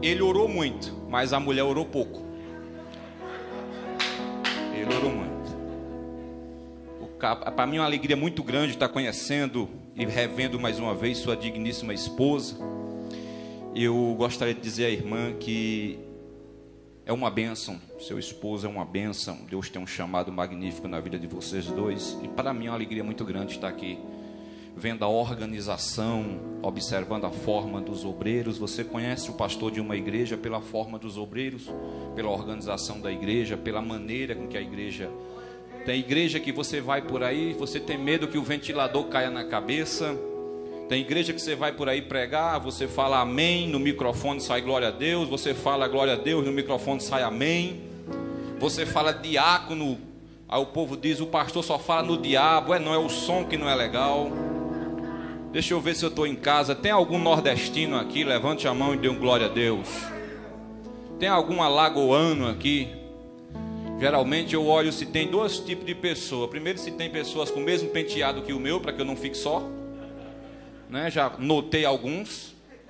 Ele orou muito, mas a mulher orou pouco. Ele orou muito. Para mim é uma alegria muito grande estar conhecendo e revendo mais uma vez sua digníssima esposa. Eu gostaria de dizer à irmã que é uma bênção, seu esposo é uma bênção. Deus tem um chamado magnífico na vida de vocês dois. E para mim é uma alegria muito grande estar aqui, vendo a organização, observando a forma dos obreiros. Você conhece o pastor de uma igreja pela forma dos obreiros, pela organização da igreja, pela maneira com que a igreja... Tem igreja que você vai por aí, você tem medo que o ventilador caia na cabeça. Tem igreja que você vai por aí pregar, você fala amém, no microfone sai glória a Deus. Você fala glória a Deus, no microfone sai amém. Você fala diácono, aí o povo diz, o pastor só fala no diabo. Não, é o som que não é legal. Deixa eu ver se eu estou em casa. Tem algum nordestino aqui? Levante a mão e dê um glória a Deus. Tem algum alagoano aqui? Geralmente eu olho se tem dois tipos de pessoa. Primeiro, se tem pessoas com o mesmo penteado que o meu, para que eu não fique só, né? Já notei alguns,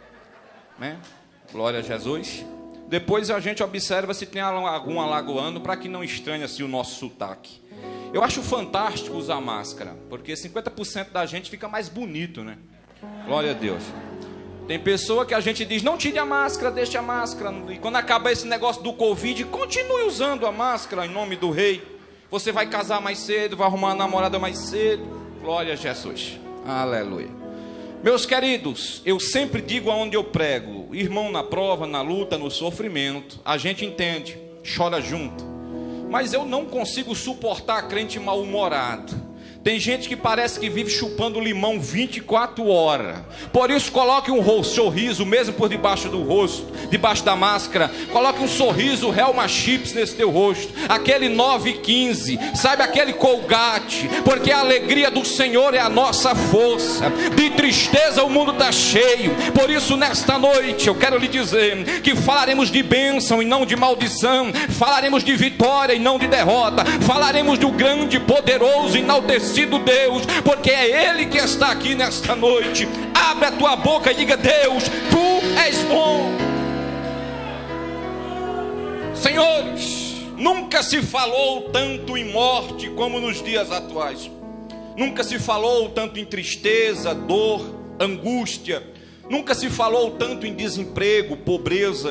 né? Glória a Jesus. Depois a gente observa se tem algum alagoano, para que não estranhe assim o nosso sotaque. Eu acho fantástico usar máscara, porque 50% da gente fica mais bonito, né? Glória a Deus. Tem pessoa que a gente diz, não tire a máscara, deixe a máscara. E quando acaba esse negócio do Covid, continue usando a máscara em nome do Rei. Você vai casar mais cedo, vai arrumar uma namorada mais cedo. Glória a Jesus. Aleluia. Meus queridos, eu sempre digo aonde eu prego, irmão na prova, na luta, no sofrimento, a gente entende, chora junto. Mas eu não consigo suportar crente mal-humorado. Tem gente que parece que vive chupando limão 24 horas. Por isso coloque um sorriso mesmo por debaixo do rosto, debaixo da máscara. Coloque um sorriso Helma Chips nesse teu rosto. Aquele 915, sabe, aquele Colgate. Porque a alegria do Senhor é a nossa força. De tristeza o mundo está cheio. Por isso nesta noite eu quero lhe dizer que falaremos de bênção e não de maldição. Falaremos de vitória e não de derrota. Falaremos do grande, poderoso e enaltecido Deus, porque é Ele que está aqui nesta noite. Abre a tua boca e diga: Deus, Tu és bom. Senhores, nunca se falou tanto em morte como nos dias atuais. Nunca se falou tanto em tristeza, dor, angústia. Nunca se falou tanto em desemprego, pobreza.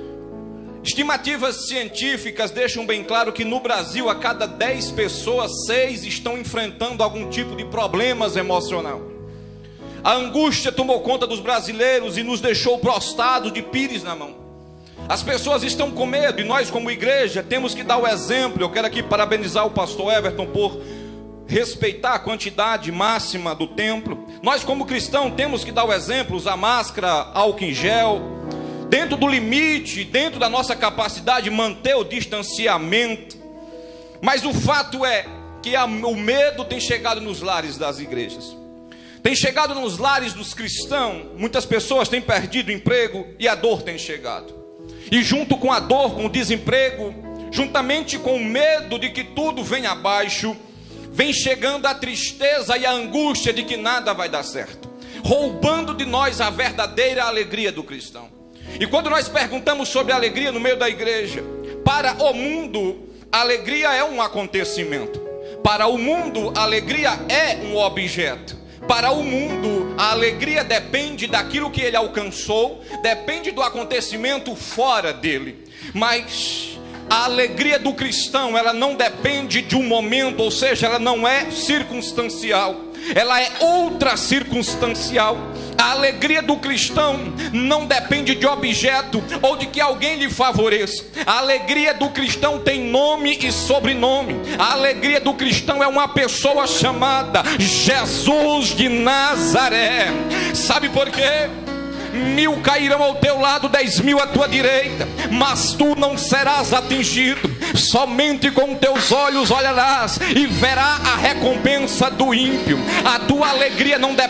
Estimativas científicas deixam bem claro que no Brasil, a cada 10 pessoas, 6 estão enfrentando algum tipo de problemas emocional. A angústia tomou conta dos brasileiros e nos deixou prostrados de pires na mão. As pessoas estão com medo e nós, como igreja, temos que dar o exemplo. Eu quero aqui parabenizar o pastor Everton por respeitar a quantidade máxima do templo. Nós, como cristãos, temos que dar o exemplo, usar máscara, álcool em gel, dentro do limite, dentro da nossa capacidade, manter o distanciamento. Mas o fato é que o medo tem chegado nos lares das igrejas, tem chegado nos lares dos cristãos. Muitas pessoas têm perdido o emprego e a dor tem chegado. E junto com a dor, com o desemprego, juntamente com o medo de que tudo venha abaixo, vem chegando a tristeza e a angústia de que nada vai dar certo, roubando de nós a verdadeira alegria do cristão. E quando nós perguntamos sobre a alegria no meio da igreja, para o mundo, a alegria é um acontecimento. Para o mundo, a alegria é um objeto. Para o mundo, a alegria depende daquilo que ele alcançou, depende do acontecimento fora dele. Mas a alegria do cristão, ela não depende de um momento, ou seja, ela não é circunstancial, ela é ultra circunstancial. A alegria do cristão não depende de objeto ou de que alguém lhe favoreça. A alegria do cristão tem nome e sobrenome. A alegria do cristão é uma pessoa chamada Jesus de Nazaré. Sabe por quê? 1000 cairão ao teu lado, 10.000 à tua direita, mas tu não serás atingido. Somente com teus olhos olharás e verá a recompensa do ímpio. A tua alegria não depende do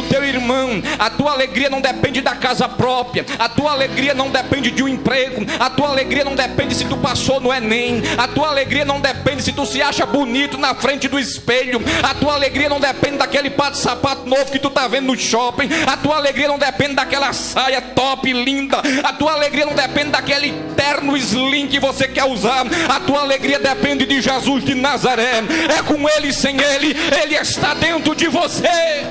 teu irmão. A tua alegria não depende da casa própria, a tua alegria não depende de um emprego, a tua alegria não depende se tu passou no Enem, a tua alegria não depende se tu se acha bonito na frente do espelho, a tua alegria não depende daquele par de sapato novo que tu tá vendo no shopping, a tua alegria não depende daquela saia top, linda, a tua alegria não depende daquele terno slim que você quer usar, a tua alegria depende de Jesus de Nazaré. É com Ele, sem Ele, Ele está dentro de você.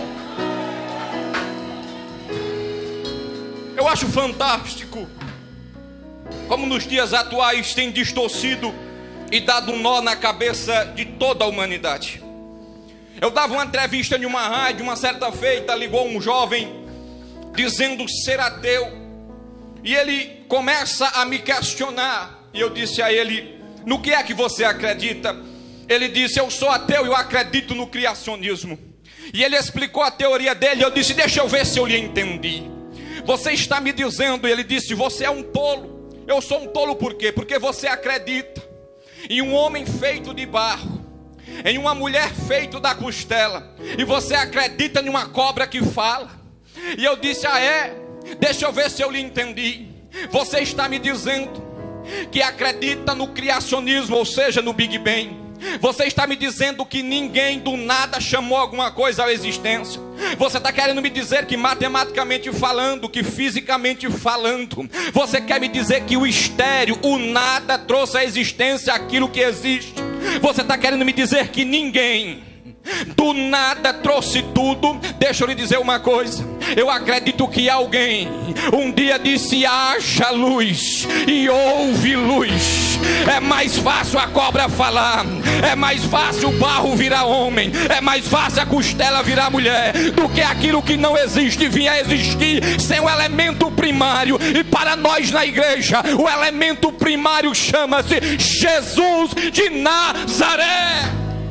Eu acho fantástico como nos dias atuais tem distorcido e dado um nó na cabeça de toda a humanidade. Eu dava uma entrevista em uma rádio, uma certa feita, ligou um jovem dizendo ser ateu, e ele começa a me questionar, e eu disse a ele: no que é que você acredita? Ele disse: eu sou ateu, eu acredito no criacionismo. E ele explicou a teoria dele, eu disse: deixa eu ver se eu lhe entendi. Você está me dizendo, ele disse, você é um tolo. Eu sou um tolo por quê? Porque você acredita em um homem feito de barro, em uma mulher feita da costela, e você acredita em uma cobra que fala. E eu disse: ah é? Deixa eu ver se eu lhe entendi. Você está me dizendo que acredita no criacionismo, ou seja, no Big Bang. Você está me dizendo que ninguém do nada chamou alguma coisa à existência. Você está querendo me dizer que matematicamente falando, que fisicamente falando, você quer me dizer que o estéreo, o nada, trouxe à existência aquilo que existe. Você está querendo me dizer que ninguém do nada trouxe tudo. Deixa eu lhe dizer uma coisa: eu acredito que alguém um dia disse: haja luz, e houve luz. É mais fácil a cobra falar, é mais fácil o barro virar homem, é mais fácil a costela virar mulher, do que aquilo que não existe vir a existir sem o elemento primário. E para nós na igreja, o elemento primário chama-se Jesus de Nazaré.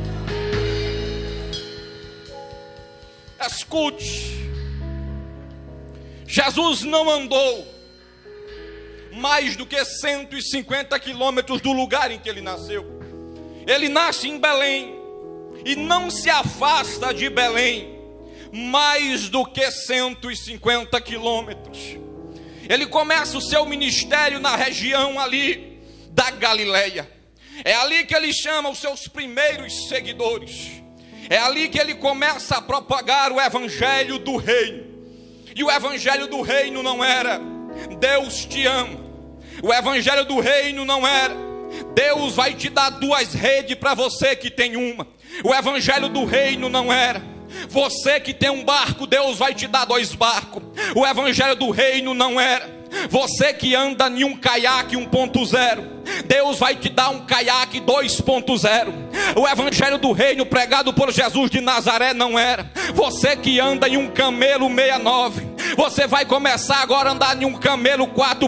Escute, Jesus não andou mais do que 150 quilômetros do lugar em que ele nasceu. Ele nasce em Belém e não se afasta de Belém mais do que 150 quilômetros. Ele começa o seu ministério na região ali da Galileia. É ali que ele chama os seus primeiros seguidores. É ali que ele começa a propagar o evangelho do reino. E o evangelho do reino não era Deus te ama. O evangelho do reino não era Deus vai te dar 2 redes para você que tem uma. O evangelho do reino não era você que tem um barco, Deus vai te dar 2 barcos. O evangelho do reino não era você que anda em um caiaque 1.0, Deus vai te dar um caiaque 2.0. O evangelho do reino pregado por Jesus de Nazaré não era você que anda em um camelo 69, você vai começar agora a andar em um camelo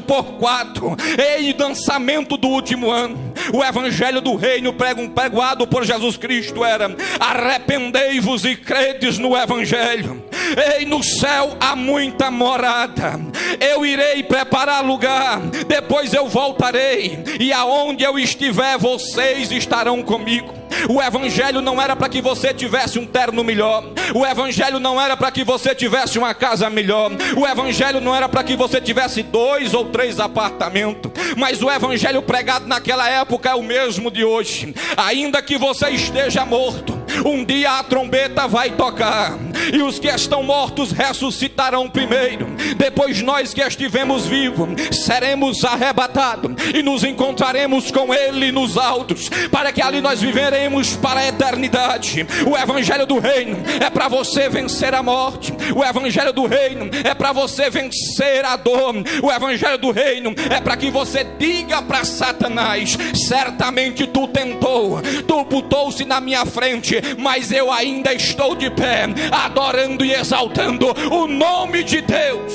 4x4. Ei, lançamento do último ano. O evangelho do reino pregado por Jesus Cristo era: arrependei-vos e credes no evangelho. Ei, no céu há muita morada, eu irei preparar lugar, depois eu voltarei, e aonde eu estiver, vocês estarão comigo. O evangelho não era para que você tivesse um terno melhor, o evangelho não era para que você tivesse uma casa melhor, o evangelho não era para que você tivesse 2 ou 3 apartamentos, mas o evangelho pregado naquela época é o mesmo de hoje. Ainda que você esteja morto, um dia a trombeta vai tocar, e os que estão mortos ressuscitarão primeiro. Depois nós que estivemos vivos seremos arrebatados e nos encontraremos com Ele nos altos, para que ali nós viveremos para a eternidade. O evangelho do reino é para você vencer a morte. O evangelho do reino é para você vencer a dor. O evangelho do reino é para que você diga para Satanás: certamente tu tentou, tu botou-se na minha frente, mas eu ainda estou de pé, adorando e exaltando o nome de Deus.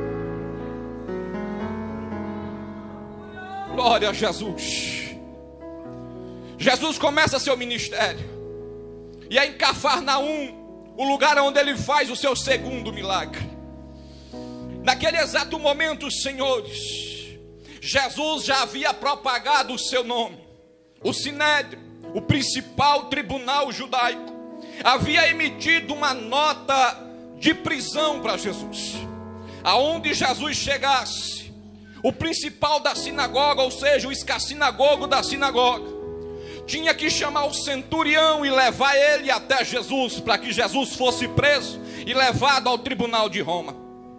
Glória a Jesus. Jesus começa seu ministério, e é em Cafarnaum o lugar onde ele faz o seu segundo milagre. Naquele exato momento, senhores, Jesus já havia propagado o seu nome. O Sinédrio, o principal tribunal judaico, havia emitido uma nota de prisão para Jesus. Aonde Jesus chegasse, o principal da sinagoga, ou seja, o escacinagogo da sinagoga, tinha que chamar o centurião e levar ele até Jesus, para que Jesus fosse preso e levado ao tribunal de Roma.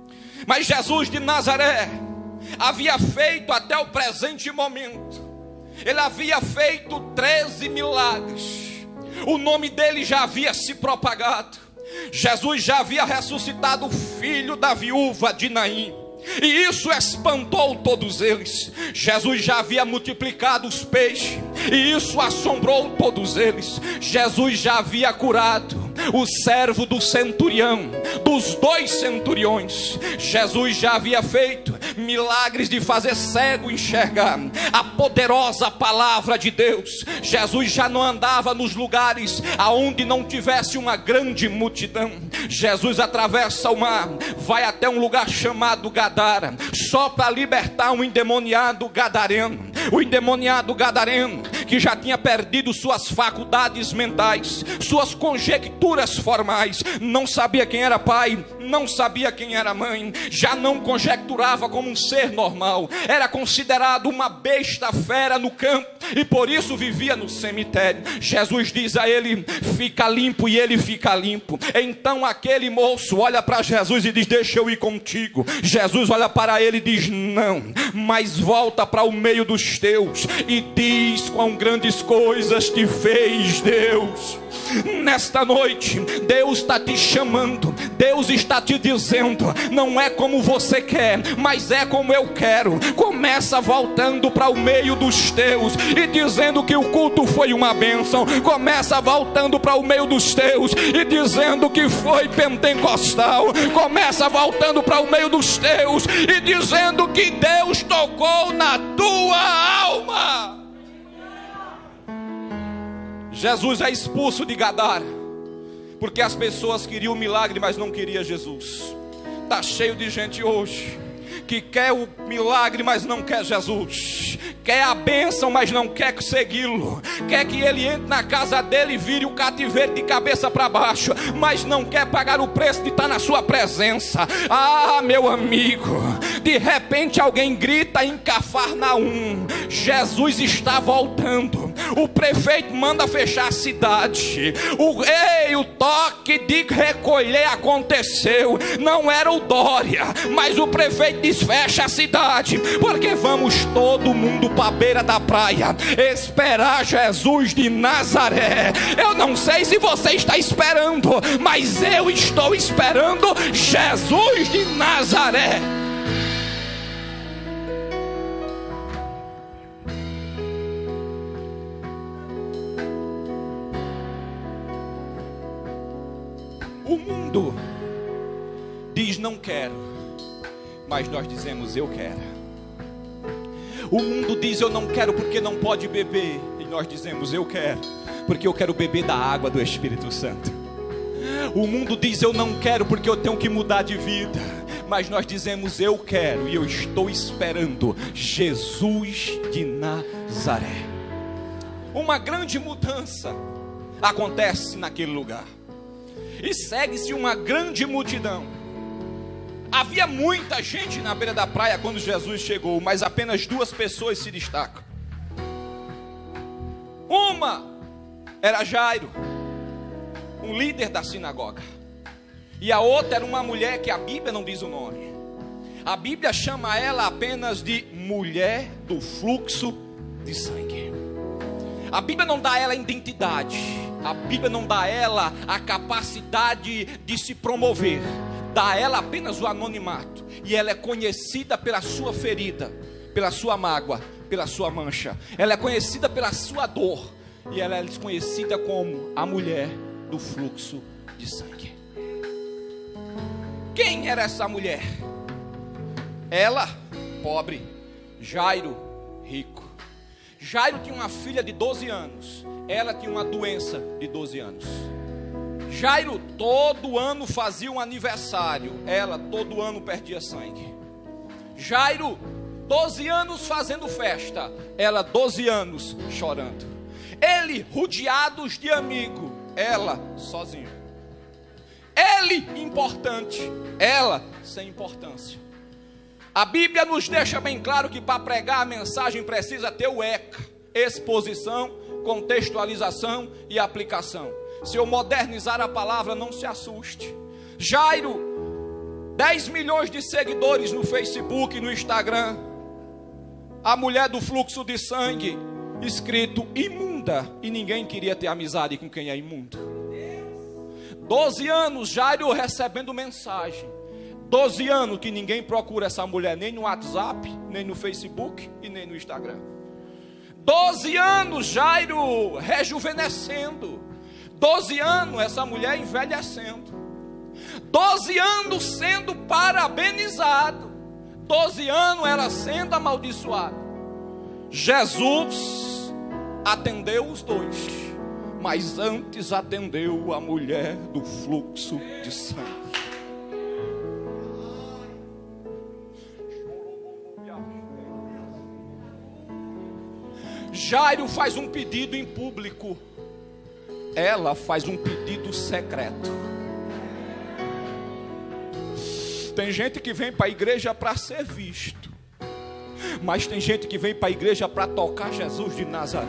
Mas Jesus de Nazaré havia feito até o presente momento, ele havia feito 13 milagres, o nome dele já havia se propagado. Jesus já havia ressuscitado o filho da viúva de Naim, e isso espantou todos eles. Jesus já havia multiplicado os peixes, e isso assombrou todos eles. Jesus já havia curado o servo do centurião, dos 2 centuriões. Jesus já havia feito milagres de fazer cego enxergar, a poderosa palavra de Deus. Jesus já não andava nos lugares aonde não tivesse uma grande multidão. Jesus atravessa o mar, vai até um lugar chamado Gadara, só para libertar um endemoniado gadareno. O endemoniado gadareno, que já tinha perdido suas faculdades mentais, suas conjecturas formais, não sabia quem era pai, não sabia quem era mãe, já não conjecturava como um ser normal, era considerado uma besta fera no campo, e por isso vivia no cemitério. Jesus diz a ele: fica limpo, e ele fica limpo. Então aquele moço olha para Jesus e diz: deixa eu ir contigo. Jesus olha para ele e diz: não, mas volta para o meio dos teus e diz quão grandes coisas te fez Deus. Nesta noite Deus está te chamando, Deus está te dizendo: não é como você quer, mas é como eu quero. Começa voltando para o meio dos teus e dizendo que o culto foi uma bênção. Começa voltando para o meio dos teus e dizendo que foi pentecostal. Começa voltando para o meio dos teus e dizendo que Deus tocou na tua alma. Jesus é expulso de Gadara, porque as pessoas queriam o milagre, mas não queriam Jesus. Está cheio de gente hoje que quer o milagre, mas não quer Jesus. Quer a bênção, mas não quer segui-lo. Quer que ele entre na casa dele e vire o cativeiro de cabeça para baixo, mas não quer pagar o preço de estar na sua presença. Ah, meu amigo, de repente alguém grita em Cafarnaum: Jesus está voltando. O prefeito manda fechar a cidade. O toque de recolher aconteceu. Não era o Dória, mas o prefeito diz: fecha a cidade, porque vamos todo mundo para a beira da praia esperar Jesus de Nazaré. Eu não sei se você está esperando, mas eu estou esperando Jesus de Nazaré. O mundo diz não quero, mas nós dizemos eu quero. O mundo diz eu não quero porque não pode beber, e nós dizemos eu quero, porque eu quero beber da água do Espírito Santo. O mundo diz eu não quero porque eu tenho que mudar de vida, mas nós dizemos eu quero, e eu estou esperando Jesus de Nazaré. Uma grande mudança acontece naquele lugar, e segue-se uma grande multidão. Havia muita gente na beira da praia quando Jesus chegou, mas apenas 2 pessoas se destacam. Uma era Jairo, um líder da sinagoga, e a outra era uma mulher que a Bíblia não diz o nome. A Bíblia chama ela apenas de mulher do fluxo de sangue. A Bíblia não dá a ela identidade, a Bíblia não dá a ela a capacidade de se promover, dá a ela apenas o anonimato. E ela é conhecida pela sua ferida, pela sua mágoa, pela sua mancha. Ela é conhecida pela sua dor, e ela é desconhecida como a mulher do fluxo de sangue. Quem era essa mulher? Ela, pobre. Jairo, rico. Jairo tinha uma filha de 12 anos. Ela tinha uma doença de 12 anos. Jairo todo ano fazia um aniversário, ela todo ano perdia sangue. Jairo 12 anos fazendo festa, ela 12 anos chorando. Ele rodeados de amigo, ela sozinha. Ele importante, ela sem importância. A Bíblia nos deixa bem claro que para pregar a mensagem precisa ter o ECA: exposição, contextualização e aplicação. Se eu modernizar a palavra, não se assuste. Jairo, 10 milhões de seguidores no Facebook e no Instagram. A mulher do fluxo de sangue, escrito imunda, e ninguém queria ter amizade com quem é imundo. 12 anos Jairo recebendo mensagem. 12 anos que ninguém procura essa mulher, nem no WhatsApp, nem no Facebook e nem no Instagram. 12 anos Jairo rejuvenescendo. 12 anos essa mulher envelhecendo. 12 anos sendo parabenizado. 12 anos ela sendo amaldiçoada. Jesus atendeu os dois, mas antes atendeu a mulher do fluxo de sangue. Jairo faz um pedido em público, ela faz um pedido secreto. Tem gente que vem para a igreja para ser visto, mas tem gente que vem para a igreja para tocar Jesus de Nazaré.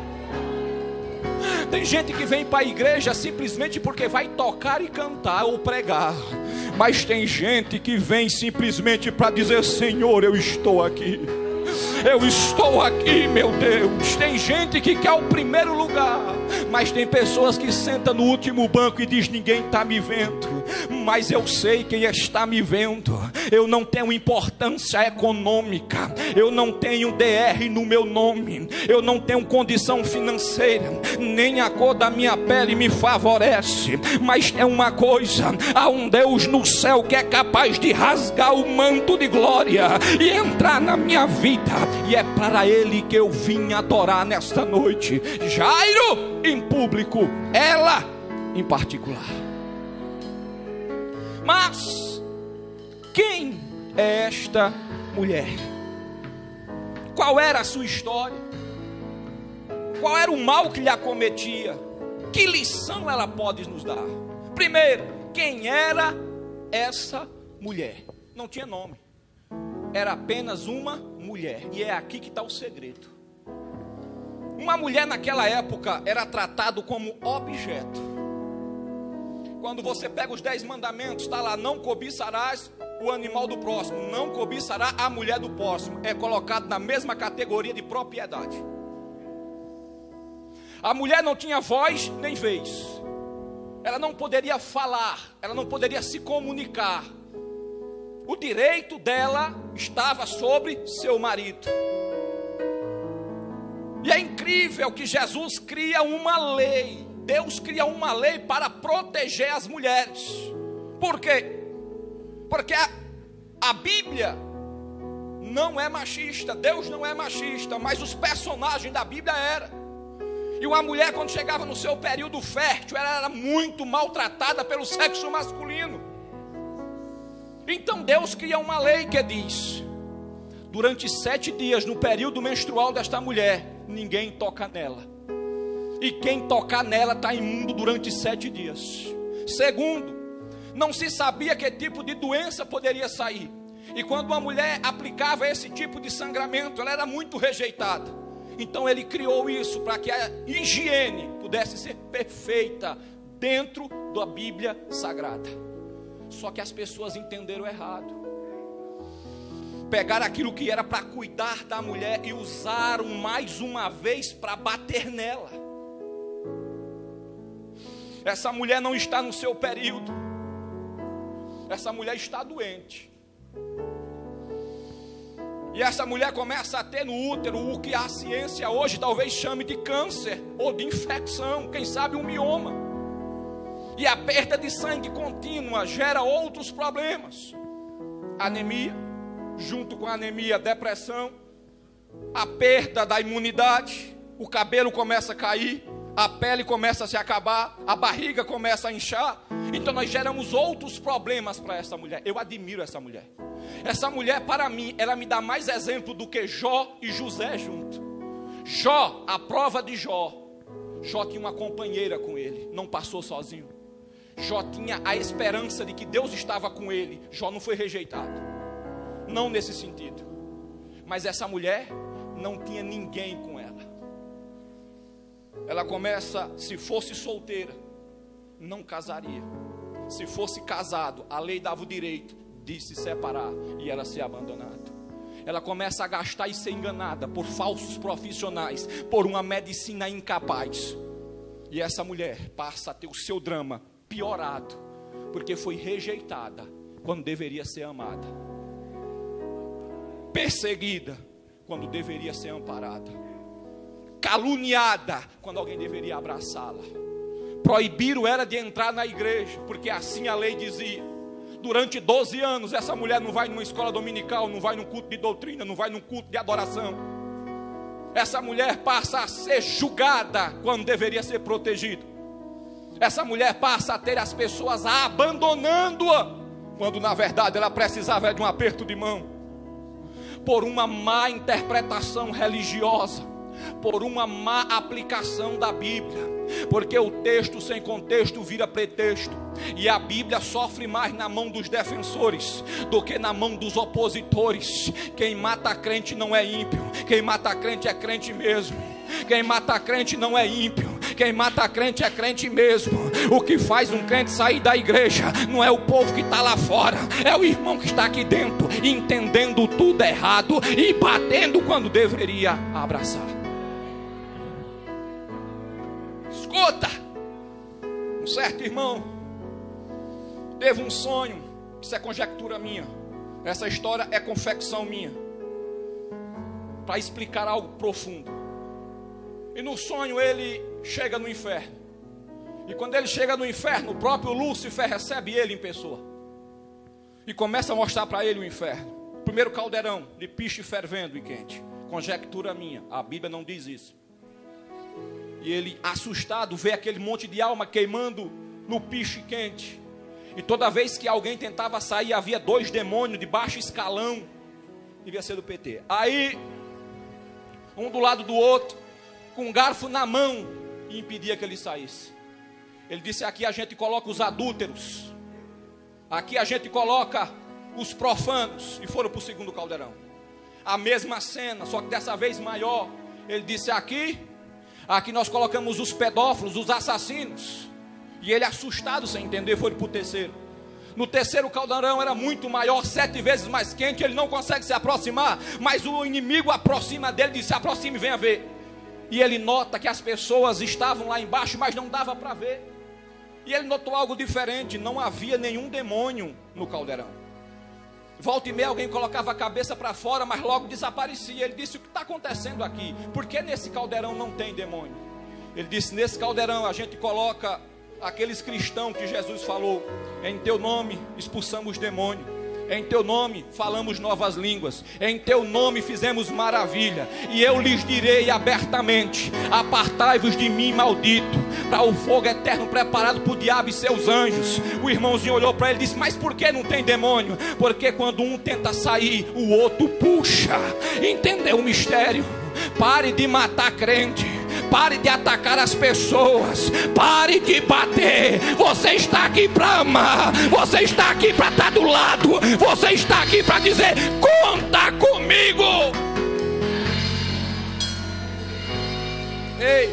Tem gente que vem para a igreja simplesmente porque vai tocar e cantar ou pregar, mas tem gente que vem simplesmente para dizer: Senhor, eu estou aqui. Eu estou aqui, meu Deus. Tem gente que quer o primeiro lugar, mas tem pessoas que sentam no último banco e dizem: ninguém está me vendo, mas eu sei quem está me vendo. Eu não tenho importância econômica, eu não tenho DR no meu nome, eu não tenho condição financeira, nem a cor da minha pele me favorece, mas é uma coisa: há um Deus no céu que é capaz de rasgar o manto de glória e entrar na minha vida, e é para Ele que eu vim adorar nesta noite. Jairo em público, ela em particular. Mas quem é esta mulher? Qual era a sua história? Qual era o mal que lhe acometia? Que lição ela pode nos dar? Primeiro, quem era essa mulher? Não tinha nome, era apenas uma mulher. E é aqui que está o segredo. Uma mulher naquela época era tratado como objeto. Quando você pega os 10 mandamentos, está lá: não cobiçarás o animal do próximo, não cobiçará a mulher do próximo. É colocado na mesma categoria de propriedade. A mulher não tinha voz nem vez. Ela não poderia falar, ela não poderia se comunicar. O direito dela estava sobre seu marido. E é incrível que Jesus cria uma lei. Deus cria uma lei para proteger as mulheres. Por quê? Porque a Bíblia não é machista. Deus não é machista, mas os personagens da Bíblia eram. E uma mulher, quando chegava no seu período fértil, ela era muito maltratada pelo sexo masculino. Então Deus cria uma lei que diz: durante 7 dias, no período menstrual desta mulher, ninguém toca nela. E quem tocar nela está imundo durante 7 dias. Segundo, não se sabia que tipo de doença poderia sair. E quando uma mulher aplicava esse tipo de sangramento, ela era muito rejeitada. Então ele criou isso para que a higiene pudesse ser perfeita dentro da Bíblia Sagrada. Só que as pessoas entenderam errado. Pegaram aquilo que era para cuidar da mulher e usaram mais uma vez para bater nela. Essa mulher não está no seu período. Essa mulher está doente. E essa mulher começa a ter no útero o que a ciência hoje talvez chame de câncer ou de infecção, quem sabe um mioma. E a perda de sangue contínua gera outros problemas. Anemia, junto com a anemia, depressão, a perda da imunidade, o cabelo começa a cair, a pele começa a se acabar, a barriga começa a inchar. Então nós geramos outros problemas para essa mulher. Eu admiro essa mulher. Essa mulher, para mim, ela me dá mais exemplo do que Jó e José junto. Jó, a prova de Jó. Jó tinha uma companheira com ele, não passou sozinho. Jó tinha a esperança de que Deus estava com ele. Jó não foi rejeitado, não nesse sentido. Mas essa mulher não tinha ninguém com ela. Ela começa, se fosse solteira, não casaria. Se fosse casado, a lei dava o direito de se separar e ela ser abandonada. Ela começa a gastar e ser enganada por falsos profissionais, por uma medicina incapaz. E essa mulher passa a ter o seu drama piorado, porque foi rejeitada quando deveria ser amada, perseguida quando deveria ser amparada, caluniada quando alguém deveria abraçá-la. Proibiram ela de entrar na igreja, porque assim a lei dizia. Durante 12 anos essa mulher não vai numa escola dominical, não vai num culto de doutrina, não vai num culto de adoração. Essa mulher passa a ser julgada quando deveria ser protegida. Essa mulher passa a ter as pessoas abandonando-a, quando na verdade ela precisava de um aperto de mão. Por uma má interpretação religiosa, por uma má aplicação da Bíblia, porque o texto sem contexto vira pretexto, e a Bíblia sofre mais na mão dos defensores do que na mão dos opositores. Quem mata crente não é ímpio, quem mata crente é crente mesmo. Quem mata crente não é ímpio, quem mata crente é crente mesmo. O que faz um crente sair da igreja não é o povo que está lá fora, é o irmão que está aqui dentro, entendendo tudo errado e batendo quando deveria abraçar. Escuta, um certo irmão teve um sonho. Isso é conjectura minha, essa história é confecção minha, para explicar algo profundo. E no sonho ele chega no inferno, e quando ele chega no inferno, o próprio Lúcifer recebe ele em pessoa e começa a mostrar para ele o inferno. Primeiro caldeirão de piche fervendo e quente. Conjectura minha, a Bíblia não diz isso. E ele, assustado, vê aquele monte de alma queimando no piche quente. E toda vez que alguém tentava sair, havia 2 demônios de baixo escalão. Devia ser do PT. Aí, um do lado do outro, com um garfo na mão, e impedia que ele saísse. Ele disse: aqui a gente coloca os adúlteros, aqui a gente coloca os profanos. E foram para o segundo caldeirão. A mesma cena, só que dessa vez maior. Ele disse: aqui nós colocamos os pedófilos, os assassinos. E ele, assustado, sem entender, foi para o terceiro. No terceiro caldeirão era muito maior, 7 vezes mais quente. Ele não consegue se aproximar, mas o inimigo aproxima dele, diz: se aproxime, venha ver. E ele nota que as pessoas estavam lá embaixo, mas não dava para ver. E ele notou algo diferente: não havia nenhum demônio no caldeirão. Volta e meia alguém colocava a cabeça para fora, mas logo desaparecia. Ele disse: o que está acontecendo aqui? Por que nesse caldeirão não tem demônio? Ele disse: nesse caldeirão a gente coloca aqueles cristãos que Jesus falou: em teu nome expulsamos demônio, em teu nome falamos novas línguas, em teu nome fizemos maravilha. E eu lhes direi abertamente: apartai-vos de mim, maldito, para o fogo eterno preparado para o diabo e seus anjos. O irmãozinho olhou para ele e disse: mas por que não tem demônio? Porque quando um tenta sair, o outro puxa. Entendeu o mistério? Pare de matar crente, pare de atacar as pessoas, pare de bater. Você está aqui para amar, você está aqui para estar do lado, você está aqui para dizer: conta comigo. Ei,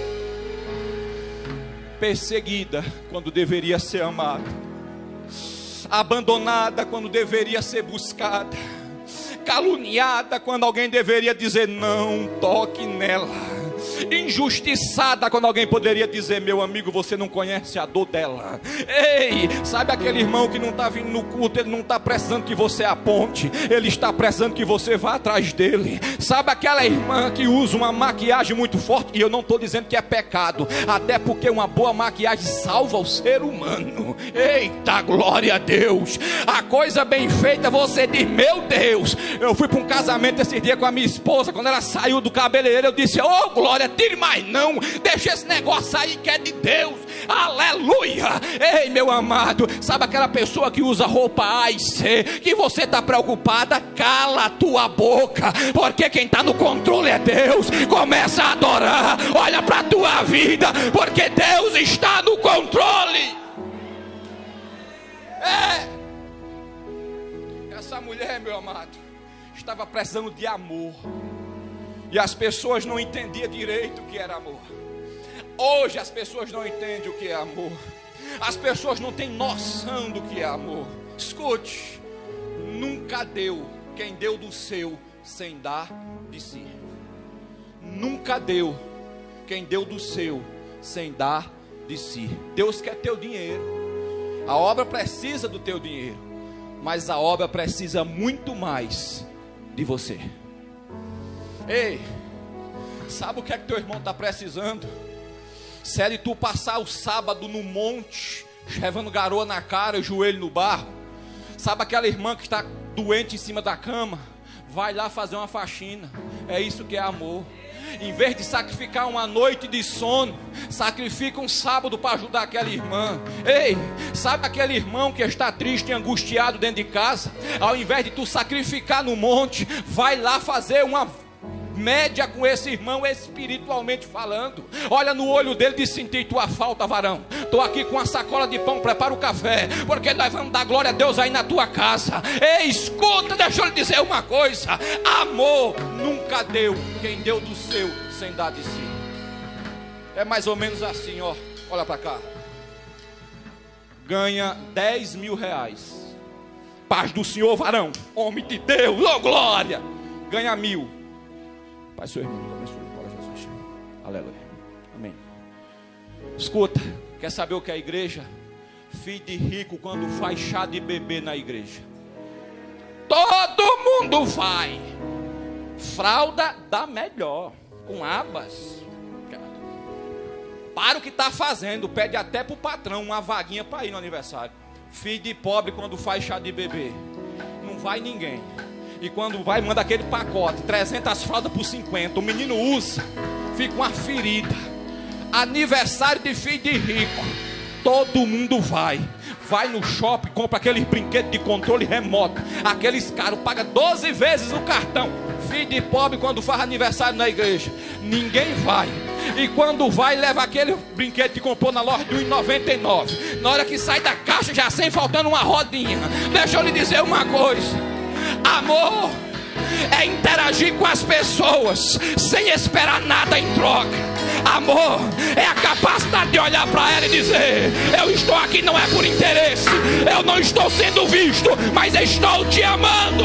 perseguida quando deveria ser amada, abandonada quando deveria ser buscada, caluniada quando alguém deveria dizer: não toque nela, injustiçada quando alguém poderia dizer: meu amigo, você não conhece a dor dela. Ei, sabe aquele irmão que não está vindo no culto? Ele não está precisando que você aponte, ele está precisando que você vá atrás dele. Sabe aquela irmã que usa uma maquiagem muito forte? E eu não estou dizendo que é pecado, até porque uma boa maquiagem salva o ser humano. Eita, glória a Deus. A coisa bem feita, você diz: meu Deus. Eu fui para um casamento esse dia com a minha esposa. Quando ela saiu do cabeleireiro, eu disse: oh glória, tire mais não, deixa esse negócio aí que é de Deus, aleluia. Ei meu amado, sabe aquela pessoa que usa roupa A e C, que você está preocupada? Cala a tua boca, porque quem está no controle é Deus. Começa a adorar, olha para a tua vida, porque Deus está no controle. Essa mulher, meu amado, estava precisando de amor. E as pessoas não entendiam direito o que era amor. Hoje as pessoas não entendem o que é amor. As pessoas não têm noção do que é amor. Escute, nunca deu quem deu do seu sem dar de si. Nunca deu quem deu do seu sem dar de si. Deus quer teu dinheiro. A obra precisa do teu dinheiro, mas a obra precisa muito mais de você. Ei, sabe o que é que teu irmão está precisando? Se é de tu passar o sábado no monte, levando garoa na cara, joelho no barro. Sabe aquela irmã que está doente em cima da cama? Vai lá fazer uma faxina. É isso que é amor. Em vez de sacrificar uma noite de sono, sacrifica um sábado para ajudar aquela irmã. Ei, sabe aquele irmão que está triste e angustiado dentro de casa? Ao invés de tu sacrificar no monte, vai lá fazer uma média com esse irmão espiritualmente falando. Olha no olho dele e diz: senti tua falta, varão. Estou aqui com uma sacola de pão, prepara o café, porque nós vamos dar glória a Deus aí na tua casa. Ei, escuta, deixa eu lhe dizer uma coisa: amor nunca deu quem deu do seu sem dar de si. É mais ou menos assim, ó. Olha para cá. Ganha 10 mil reais. Paz do Senhor, varão, homem de Deus, oh glória. Ganha 1.000. Pai, seu irmão, abençoe, glória a Jesus. Aleluia. Amém. Escuta, quer saber o que é a igreja? Filho de rico quando faz chá de bebê na igreja. Todo mundo vai. Fralda da melhor, com abas. Para o que está fazendo, pede até para o patrão uma vaguinha para ir no aniversário. Filho de pobre quando faz chá de bebê, não vai ninguém. E quando vai, manda aquele pacote, 300 fraldas por 50. O menino usa, fica uma ferida. Aniversário de filho de rico, todo mundo vai. Vai no shopping, compra aqueles brinquedos de controle remoto. Aqueles caros, paga 12 vezes o cartão. Filho de pobre quando faz aniversário na igreja, ninguém vai. E quando vai, leva aquele brinquedo que comprou na loja de R$1,99. Na hora que sai da caixa, já sem faltando uma rodinha. Deixa eu lhe dizer uma coisa: amor é interagir com as pessoas sem esperar nada em troca. Amor é a capacidade de olhar para ela e dizer: eu estou aqui não é por interesse, eu não estou sendo visto, mas estou te amando.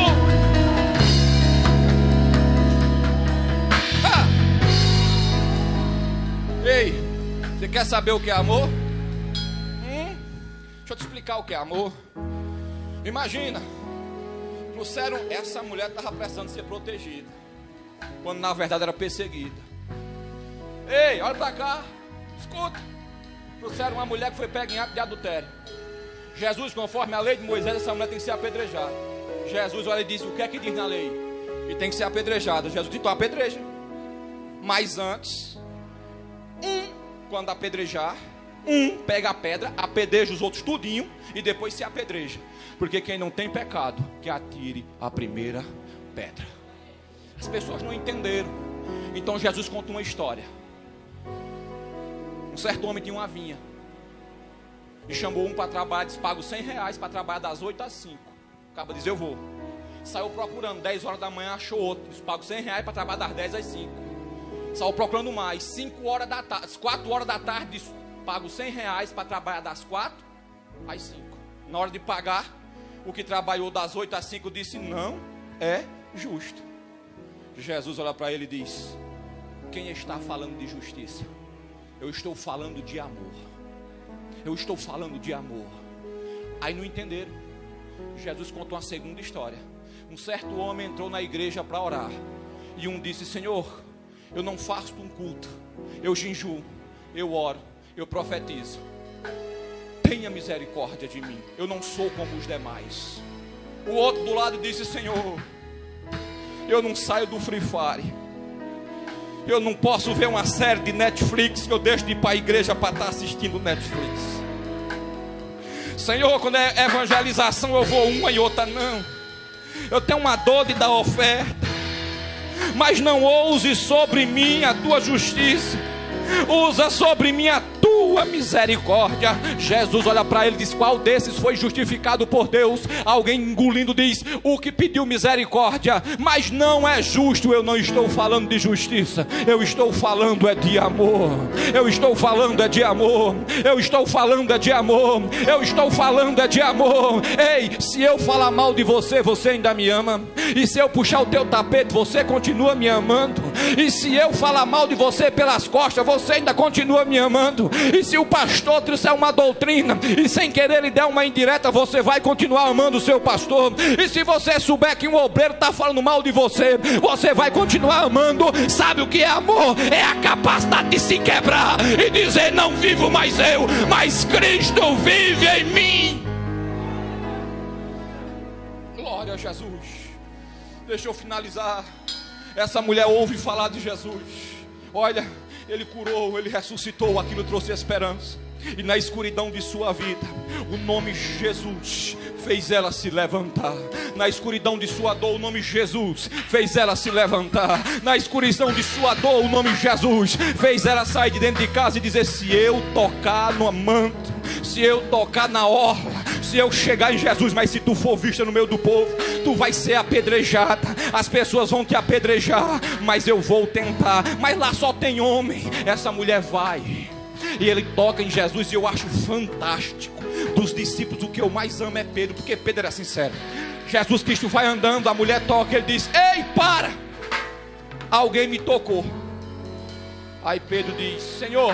Ei, você quer saber o que é amor? Deixa eu te explicar o que é amor. Imagina, trouxeram, essa mulher estava precisando ser protegida, quando na verdade era perseguida. Ei, olha para cá, escuta. Trouxeram uma mulher que foi pega em ato de adultério. Jesus, conforme a lei de Moisés, essa mulher tem que ser apedrejada. Jesus olha e diz: o que é que diz na lei? E tem que ser apedrejada. Jesus disse: então apedreja. Mas antes, quando apedrejar, pega a pedra, apedreja os outros tudinho e depois se apedreja. Porque quem não tem pecado, que atire a primeira pedra. As pessoas não entenderam. Então Jesus conta uma história. Um certo homem tinha uma vinha e chamou um para trabalhar, disse: pago R$100 para trabalhar das 8 às 5. Acaba de dizer: eu vou. Saiu procurando, 10 horas da manhã achou outro, disse: pago R$100 para trabalhar das 10 às 5. Saiu procurando mais, 5 horas da tarde, 4 horas da tarde, disse: pago R$100 para trabalhar das 4 às 5. Na hora de pagar, o que trabalhou das 8 às 5 disse: não é justo. Jesus olha para ele e diz: quem está falando de justiça? Eu estou falando de amor. Eu estou falando de amor. Aí não entenderam. Jesus contou uma segunda história. Um certo homem entrou na igreja para orar. E um disse: Senhor, eu não faço um culto, eu jejuo, eu oro, eu profetizo. Tenha misericórdia de mim, eu não sou como os demais. O outro do lado disse: Senhor, eu não saio do Free Fire, eu não posso ver uma série de Netflix que eu deixo de ir para a igreja para estar assistindo Netflix. Senhor, quando é evangelização eu vou uma e outra não. Eu tenho uma dor de dar oferta, mas não ouse sobre mim a tua justiça. usa sobre mim a tua misericórdia. Jesus olha para ele e diz: qual desses foi justificado por Deus? Alguém engolindo diz: o que pediu misericórdia. Mas não é justo. Eu não estou falando de justiça, eu estou falando é de amor. Eu estou falando é de amor. Eu estou falando é de amor. Eu estou falando é de amor. Ei, se eu falar mal de você, você ainda me ama. E se eu puxar o teu tapete, você continua me amando. E se eu falar mal de você pelas costas, você ainda continua me amando. E se o pastor trouxer uma doutrina e sem querer lhe der uma indireta, você vai continuar amando o seu pastor. E se você souber que um obreiro está falando mal de você, você vai continuar amando. Sabe o que é amor? É a capacidade de se quebrar e dizer: não vivo mais eu, mas Cristo vive em mim. Glória a Jesus. Deixa eu finalizar. Essa mulher ouve falar de Jesus. Olha, Ele curou, Ele ressuscitou, aquilo trouxe esperança. E na escuridão de sua vida, o nome Jesus fez ela se levantar. Na escuridão de sua dor, o nome Jesus fez ela se levantar. Na escuridão de sua dor, o nome Jesus fez ela sair de dentro de casa e dizer: se eu tocar no manto, se eu tocar na orla, se eu chegar em Jesus. Mas se tu for vista no meio do povo, tu vai ser apedrejada. As pessoas vão te apedrejar, mas eu vou tentar. Mas lá só tem homem. Essa mulher vai e ele toca em Jesus. E eu acho fantástico. Dos discípulos, o que eu mais amo é Pedro, porque Pedro era sincero. Jesus Cristo vai andando, a mulher toca, ele diz: ei, para, alguém me tocou. Aí Pedro diz: Senhor,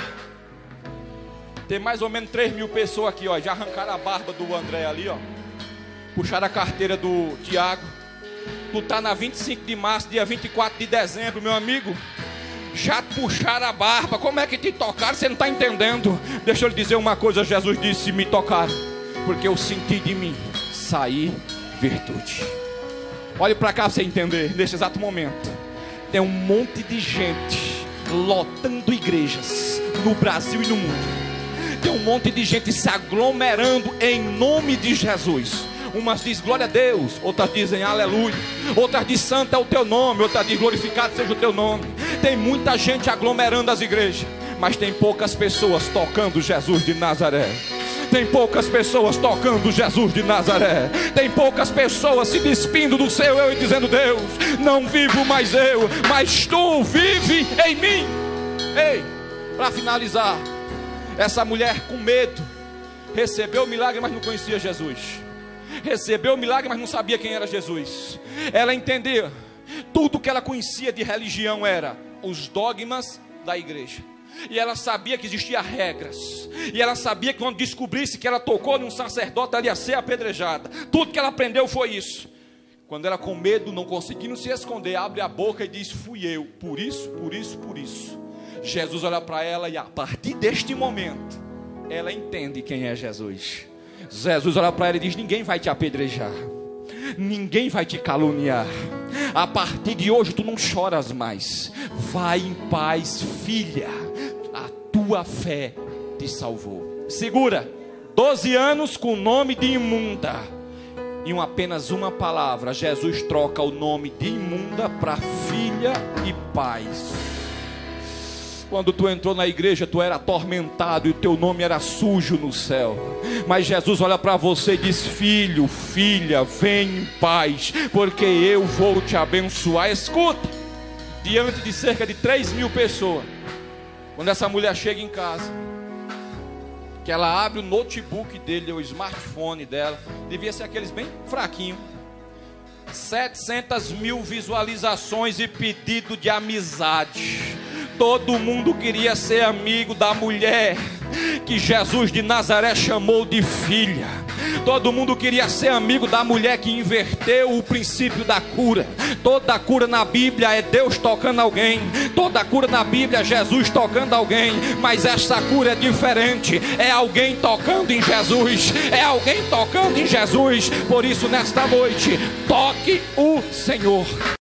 tem mais ou menos 3.000 pessoas aqui, ó. Já arrancaram a barba do André ali, ó. Puxaram a carteira do Tiago. Tu tá na 25 de março, dia 24 de dezembro, meu amigo. Já puxaram a barba. Como é que te tocaram? Você não está entendendo. Deixa eu lhe dizer uma coisa. Jesus disse: me tocaram porque eu senti de mim sair virtude. Olhe para cá para você entender. Nesse exato momento tem um monte de gente lotando igrejas no Brasil e no mundo. Tem um monte de gente se aglomerando em nome de Jesus. Umas dizem glória a Deus, outras dizem aleluia, outras dizem santo é o teu nome, outras dizem glorificado seja o teu nome. Tem muita gente aglomerando as igrejas, mas tem poucas pessoas tocando Jesus de Nazaré. Tem poucas pessoas tocando Jesus de Nazaré. Tem poucas pessoas se despindo do seu eu e dizendo: Deus, não vivo mais eu, mas tu vive em mim. Ei, para finalizar, essa mulher com medo recebeu o milagre, mas não conhecia Jesus. Recebeu o milagre, mas não sabia quem era Jesus. Ela entendia. Tudo que ela conhecia de religião era os dogmas da igreja. E ela sabia que existiam regras. E ela sabia que quando descobrisse que ela tocou num sacerdote, ela ia ser apedrejada. Tudo que ela aprendeu foi isso. Quando ela, com medo, não conseguindo se esconder, abre a boca e diz: fui eu, por isso, por isso, por isso. Jesus olha para ela e a partir deste momento ela entende quem é Jesus. Jesus olha para ela e diz: ninguém vai te apedrejar, ninguém vai te caluniar. A partir de hoje tu não choras mais. Vai em paz, filha, a tua fé te salvou. Segura, 12 anos com o nome de imunda. Em apenas uma palavra, Jesus troca o nome de imunda para filha e paz. Quando tu entrou na igreja, tu era atormentado e o teu nome era sujo no céu. Mas Jesus olha para você e diz: filho, filha, vem em paz, porque eu vou te abençoar. Escuta, diante de cerca de 3.000 pessoas, quando essa mulher chega em casa, que ela abre o notebook dele, o smartphone dela, devia ser aqueles bem fraquinhos, 700.000 visualizações e pedido de amizade. Todo mundo queria ser amigo da mulher que Jesus de Nazaré chamou de filha. Todo mundo queria ser amigo da mulher que inverteu o princípio da cura. Toda cura na Bíblia é Deus tocando alguém. Toda cura na Bíblia é Jesus tocando alguém. Mas essa cura é diferente. É alguém tocando em Jesus. É alguém tocando em Jesus. Por isso nesta noite, toque o Senhor.